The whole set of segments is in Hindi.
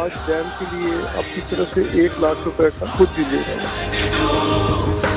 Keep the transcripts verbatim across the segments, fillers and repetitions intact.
आज डैम के लिए अपनी तरफ से एक लाख रुपए का खुद भी दे रहा हूँ।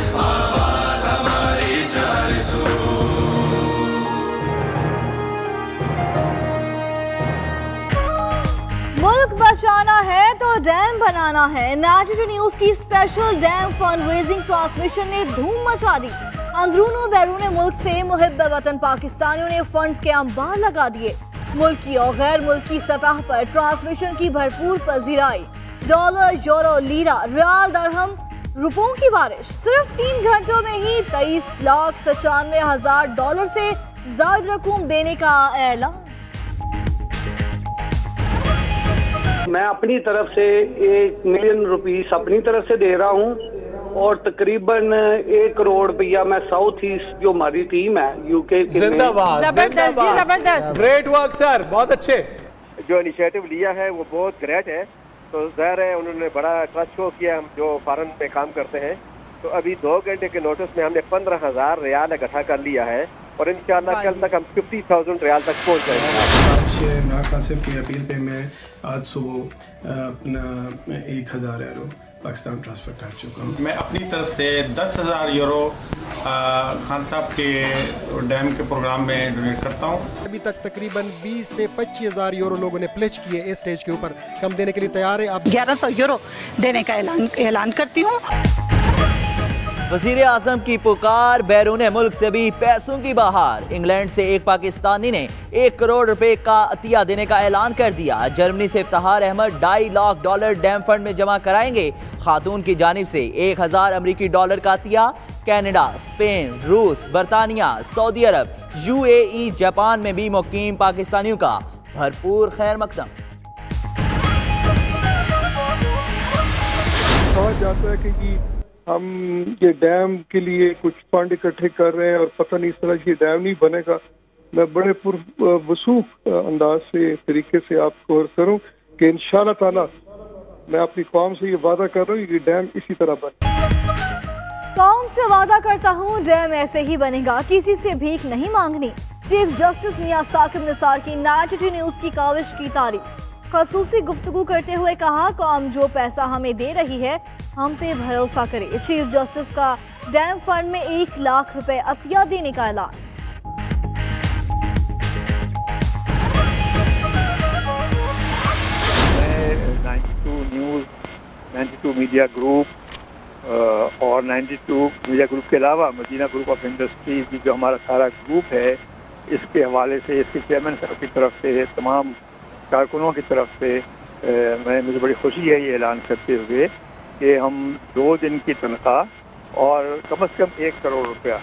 मुल्क बचाना है तो डैम बनाना है। नाइन्टी टू न्यूज की special dam fund raising transmission ने धूम मचा दी। अंदरून और बैरून मुल्क से मुहिब वतन पाकिस्तानियों ने फंड्स के अंबार लगा दिए। मुल्की और गैर मुल्की सतह पर ट्रांसमिशन की भरपूर पजीराई। Dollar, euro, lira, riyal, dirham, रुपयों की बारिश। सिर्फ तीन घंटों में ही तेईस लाख पचानवे हजार डॉलर से ज्यादा रकूम देने का ऐलान। मैं अपनी तरफ से एक मिलियन रुपीस अपनी तरफ से दे रहा हूँ और तकरीबन एक करोड़ रुपया मैं साउथ ईस्ट जो हमारी टीम है यूके की जिंदाबाद, जबरदस्त जी, जबरदस्त, ग्रेट वर्क सर, बहुत अच्छे। जो इनिशिएटिव लिया है वो बहुत ग्रेट है। तो ज़ाहिर है उन्होंने बड़ा ट्रस्ट शो किया हम जो फॉरेन में काम करते हैं। तो अभी दो घंटे के नोटिस में हमने पंद्रह हजार रियाल इकट्ठा कर लिया है और इंशाल्लाह कल तक हम फिफ्टी थाउजेंड रियाल तक पहुँच जाएंगे। आज नाक कासिम की अपील पे मैं आज सुबह अपना एक हज़ार यूरो पाकिस्तान ट्रांसफ़र कर चुका हूँ। मैं अपनी तरफ से दस हज़ार यूरो खान साहब के डैम के प्रोग्राम में डोनेट करता हूँ। अभी तक तकरीबन बीस से पच्चीस हज़ार यूरो लोगों ने प्लेज किए इस स्टेज के ऊपर। कम देने के लिए तैयार है। आप ग्यारह सौ यूरो देने का ऐलान ऐलान करती हूँ। वज़ीर आज़म की पुकार, बैरून मुल्क से भी पैसों की बहार। इंग्लैंड से एक पाकिस्तानी ने एक करोड़ रुपए का अतिया देने का ऐलान कर दिया। जर्मनी से इफ्तिखार अहमद ढाई लाख डॉलर डैम फंड में जमा कराएंगे। खातून की जानिब से एक हजार अमरीकी डॉलर का अतिया। कनाडा, स्पेन, रूस, बरतानिया, सऊदी अरब, यूएई, जापान में भी मुकीम पाकिस्तानियों का भरपूर खैर मकदम। कहा जाता है कि हम ये डैम के लिए कुछ फंड इकट्ठे कर रहे हैं और पता नहीं इस तरह ये डैम नहीं बनेगा। मैं बड़े पुरवसूख अंदाज से तरीके से आपको करूं कि इंशाअल्लाह ताला मैं अपनी कौम से ये वादा कर रहा हूँ कि डैम इसी तरह बने। कौम से वादा करता हूँ डैम ऐसे ही बनेगा, किसी से भीख नहीं मांगनी। चीफ जस्टिस मियां साकिब निसार की नाइन्टी टू न्यूज की काविश की तारीफ। खसूसी गुफ्तगू करते हुए कहा, कौम जो पैसा हमें दे रही है हम पे भरोसा करे। चीफ जस्टिस का डैम फंड में एक लाख रुपए अतिया देने का ऐलान। Ninety two news, ninety two media group और नाइन्टी टू मीडिया ग्रुप के अलावा मदीना ग्रुप ऑफ इंडस्ट्रीज की जो हमारा सारा ग्रुप है, इसके हवाले से इसके चेयरमैन साहब की तरफ से तमाम कारकुनों की तरफ से मैं मुझे बड़ी खुशी है ये ऐलान करते हुए कि हम दो दिन की तनख्वाह और कम से कम एक करोड़ रुपया।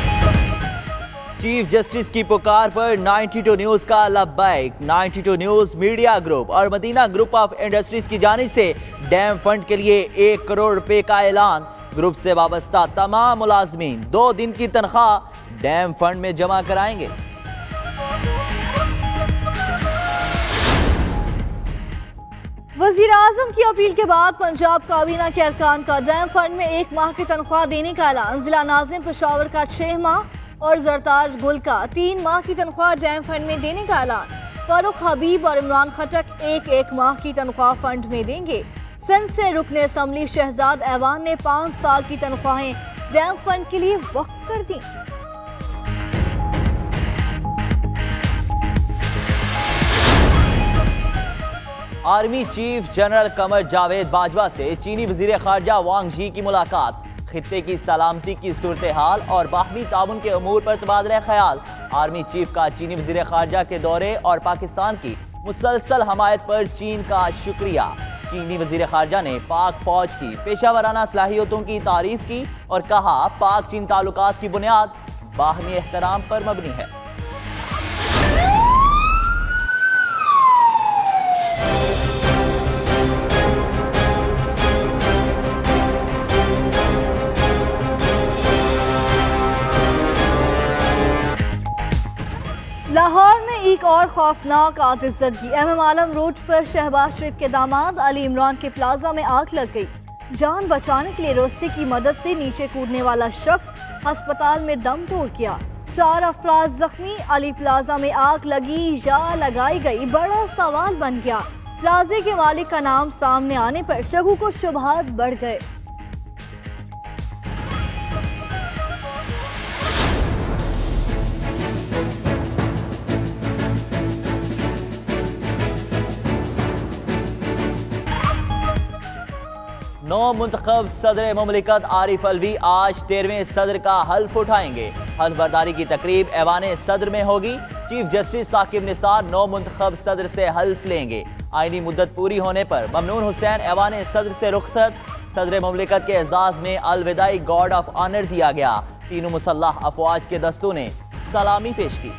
चीफ जस्टिस की पुकार पर नाइन्टी टू न्यूज का लब्बैक। Ninety two news, media group और मदीना ग्रुप ऑफ इंडस्ट्रीज की जानिब से डैम फंड के लिए एक करोड़ रुपए का ऐलान। ग्रुप से वाबस्ता तमाम मुलाजमीन दो दिन की तनख्वाह डैम फंड में जमा कराएंगे। वज़ीर आज़म की अपील के बाद पंजाब काबीना के अरकान का डैम फंड में एक माह की तनख्वाह देने का ऐलान। जिला नाज़िम पेशावर का छह माह और जरताज गुल का तीन माह की तनख्वाह डैम फंड में देने का ऐलान। फारूक हबीब और इमरान खटक एक एक माह की तनख्वाह फंड में देंगे। सिंध से रुकने असम्बली शहजाद ऐवान ने पाँच साल की तनख्वाहें डैम फंड के लिए वक्फ कर दी। Army chief general Qamar Javed Bajwa से चीनी वजीर खारजा वांग यी की मुलाकात। खित्ते की सलामती की सूरत हाल और बाहमी ताउन के अमूर पर तबादला ख्याल। आर्मी चीफ का चीनी वजीर खारजा के दौरे और पाकिस्तान की मुसलसल हमायत पर चीन का शुक्रिया। चीनी वजीर खारजा ने पाक फौज की पेशावराना सलाहियतों की तारीफ की और कहा, पाक चीन ताल्लुकात की बुनियाद बाहमी एहतराम पर मबनी है। लाहौर में एक और खौफनाक आतिशज़दगी। एम एम आलम रोड पर शहबाज शरीफ के दामाद अली इमरान के प्लाजा में आग लग गई। जान बचाने के लिए रस्सी की मदद से नीचे कूदने वाला शख्स अस्पताल में दम तोड़ गया। चार अफराद जख्मी। अली प्लाजा में आग लगी या लगाई गई, बड़ा सवाल बन गया। प्लाजे के मालिक का नाम सामने आने पर शगु को शुबहात बढ़ गए। नौ मुंतखब सदर मुमलिकत आरिफ अलवी आज तेरहवें सदर का हल्फ उठाएंगे। हल्फ बर्दारी की तकरीब ऐवान सदर में होगी। चीफ जस्टिस साकिब निसार नौ मुंतखब सदर से हल्फ लेंगे। आईनी मुद्दत पूरी होने पर ममनून हुसैन ऐवान सदर से रुखसत। सदर मुमलिकत के एजाज में अलविदाई गार्ड ऑफ ऑनर दिया गया। तीनों मुसल्लह अफवाज के दस्तों ने सलामी पेश की।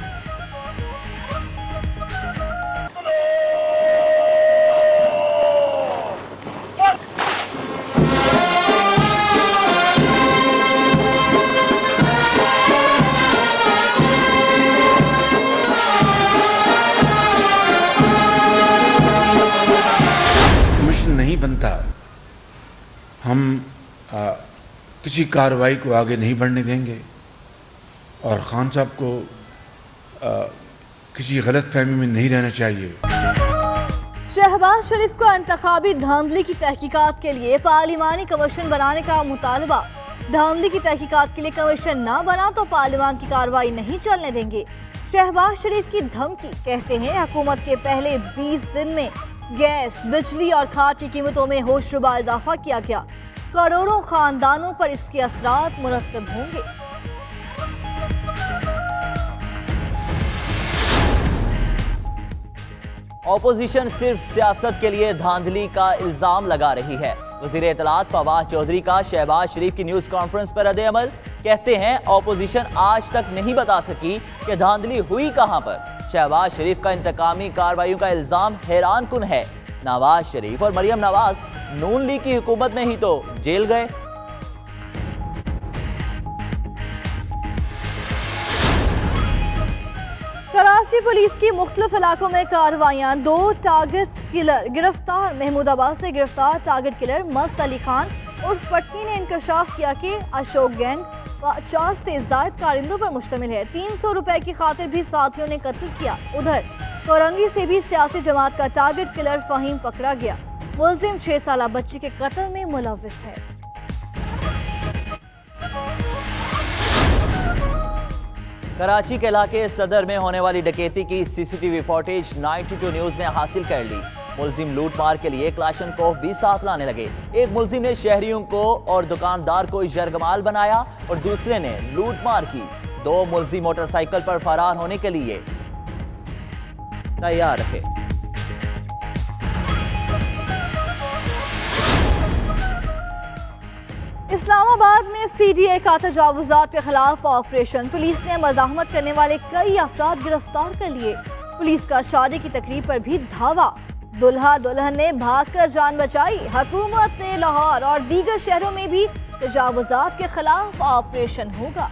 नहीं बनता, हम आ, किसी कार्रवाई को आगे नहीं बढ़ने देंगे और खान साहब को आ, किसी गलत फहमी में नहीं रहना चाहिए। शहबाज शरीफ को इंतखाबी धांधली की तहकीकात के लिए पार्लिमानी कमीशन बनाने का मुतालबा। धांधली की तहकीकात के लिए कमीशन ना बना तो पार्लिमान की कार्रवाई नहीं चलने देंगे। शहबाज शरीफ की धमकी। कहते हैं हुकूमत के पहले बीस दिन में गैस, बिजली और खाद की कीमतों में होशरुबा इजाफा किया गया। करोड़ों खानदानों पर इसके असरात मुरतब होंगे। ऑपोजिशन सिर्फ सियासत के लिए धांधली का इल्जाम लगा रही है। वज़ीर इत्तलात फवाद चौधरी का शहबाज शरीफ की न्यूज कॉन्फ्रेंस पर रद्द अमल। कहते हैं ऑपोजिशन आज तक नहीं बता सकी कि धांधली हुई कहां पर। शहबाज शरीफ का इंतकामी कार्रवाइयों का इल्जाम हैरान कुन है। नवाज शरीफ और मरियम नवाज नून लीग की हुकूमत में ही तो जेल गए। कराची पुलिस की मुख्तलिफ इलाकों में कार्रवाइयां। दो टारगेट किलर गिरफ्तार। महमूदाबाद से गिरफ्तार टारगेट किलर मस्त अली खान उर्फ पटनी ने इंकशाफ किया कि अशोक गैंग पचास से जायद कारिंदों पर मुश्तमिल है। तीन सौ रुपए की खातिर भी साथियों ने कत्ल किया। उधर कोरंगी से भी सियासी जमात का टारगेट किलर फहीम पकड़ा गया। मुलजिम छह साल बच्ची के कत्ल में मुलव्विस है। कराची के इलाके सदर में होने वाली डकैती की सीसीटीवी फुटेज बानवे न्यूज ने हासिल कर ली। मुलजिम लूट मार के लिए क्लाशनकोफ भी साथ लाने लगे। एक मुलजिम ने शहरियों को और दुकानदार को यरगमाल बनाया और दूसरे ने लूट मार की। दो मुलजिम मोटरसाइकिल पर फरार होने के लिए तैयार रहे। इस्लामाबाद में सीडीए का तजावुजात के खिलाफ ऑपरेशन। पुलिस ने मज़ाहमत करने वाले कई अफराद गिरफ्तार कर लिए। पुलिस का शादी की तकरीब पर भी धावा। दुल्हा दुल्हन ने भागकर जान बचाई। हुकूमत ने लाहौर और दीगर शहरों में भी तजावुजात के खिलाफ ऑपरेशन होगा।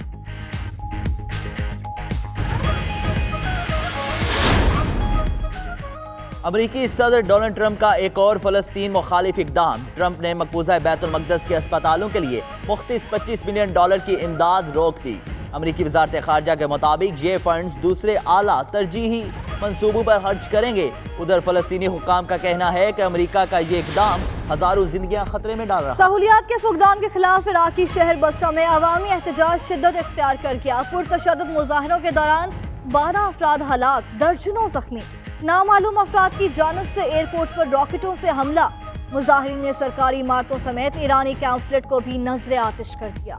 अमरीकी सदर डोनाल्ड ट्रंप का एक और फलस्तीन मुखालिफ इकदाम। ट्रंप ने मकबूजा बैतुल मक़दस के अस्पतालों के लिए मुख्तस पच्चीस मिलियन डॉलर की इमदाद रोक दी। अमरीकी वज़ारत ख़ारजा के मुताबिक ये फंड्स दूसरे आला तरजीही मंसूबों पर खर्च करेंगे। उधर फलस्तीनी हुक्काम का कहना है कि अमरीका का ये इकदाम हजारों जिंदगियां खतरे में डाल रहा है। सहूलियात के फुकदान के खिलाफ इराकी शहर बस्रा में अवामी एहतजाज शिद्दत इख्तियार कर गया। पुरतशद्दुद मुजाहरों के दौरान बारह अफराद हलाक, दर्जनों जख्मी। नामालूम अफराद की जानिब से एयरपोर्ट पर रॉकेटों से हमला। मुजाहिरीन ने सरकारी इमारतों समेत ईरानी काउंसलेट को भी नजरे आतिश कर दिया।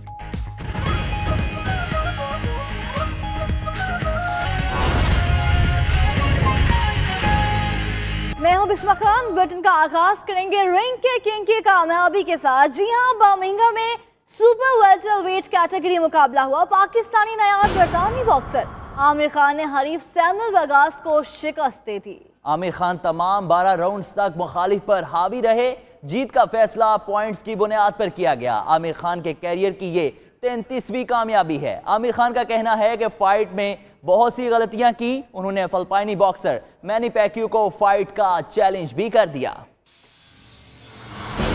मैं हूं बिस्मा खान। बुलेटिन का आगाज करेंगे रिंग के किंग की कामयाबी के साथ। जी हां, बर्मिंघम में सुपर वेल्टरवेट कैटेगरी मुकाबला हुआ। पाकिस्तानी नायाब बरतानवी बॉक्सर आमिर खान ने हरीफ सैमुअल वगास को शिकस्त दे दी। आमिर खान तमाम बारह राउंड्स तक मुखालिफ पर हावी रहे। जीत का फैसला पॉइंट्स की बुनियाद पर किया गया। आमिर खान के कैरियर की ये तैंतीसवीं कामयाबी है। आमिर खान का कहना है कि फाइट में बहुत सी गलतियां की। उन्होंने फिलिपाइनी बॉक्सर मैनी पैक्यू को फाइट का चैलेंज भी कर दिया।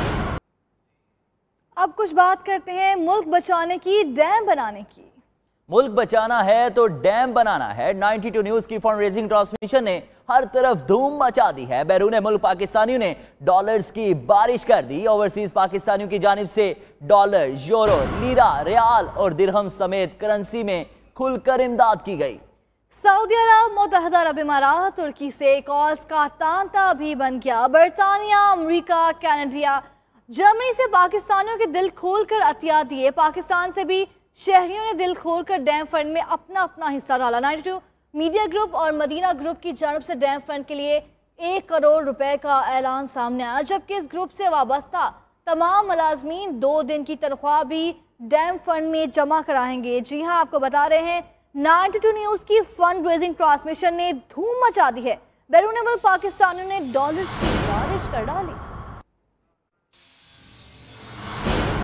अब कुछ बात करते हैं मुल्क बचाने की, डैम बनाने की। मुल्क बचाना है तो डैम बनाना है। बानवे न्यूज की फंड रेजिंग ट्रांसमिशन ने हर तरफ धूम मचा दी है। बैरून मुल्क पाकिस्तानियों ने डॉलर्स की बारिश कर दी। ओवरसीज पाकिस्तानियों की जानिब से डॉलर, यूरो, लीरा, रियाल और दिरहम समेत करेंसी में खुलकर इमदाद की गई। सऊदी अरब, मुत्तहदा अरब इमारात, तुर्की से कॉल्स का तांता भी बन गया। बरतानिया, अमरीका, कनाडा, जर्मनी से पाकिस्तानियों के दिल खोलकर अतिया दिए। पाकिस्तान से भी शहरियों ने दिल खोलकर डैम फंड में अपना अपना हिस्सा डाला। बानवे मीडिया ग्रुप और मदीना ग्रुप की जानिब से डैम फंड के लिए एक करोड़ रुपए का ऐलान सामने आया, जबकि इस ग्रुप से वाबस्ता तमाम मुलाजमीन दो दिन की तनख्वाह भी डैम फंड में जमा कराएंगे। जी हाँ, आपको बता रहे हैं बानवे न्यूज की फंड रेजिंग ट्रांसमिशन ने धूम मचा दी है। बैरून मुल्क पाकिस्तानियों ने डॉलर्स की बारिश कर डाली।